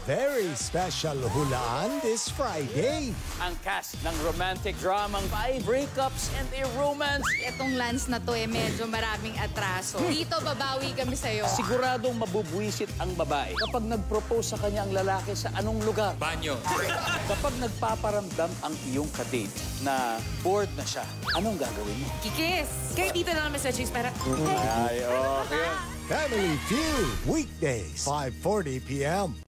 very special hulaan this Friday. Ang cast ng romantic dramang 5 breakups and a romance. Itong Lance na to medyo maraming atraso. Dito babawi kami sa'yo. Siguradong mabubwisit ang babae kapag nag-propose sa kanya ang lalaki sa anong lugar. Banyo. Kapag nagpaparamdam ang iyong kadate na bored na siya, anong gagawin mo? Kikis! Kaya dito na kami sa chicks para... Ay, okay. Family Feud, weekdays, 5:40 p.m.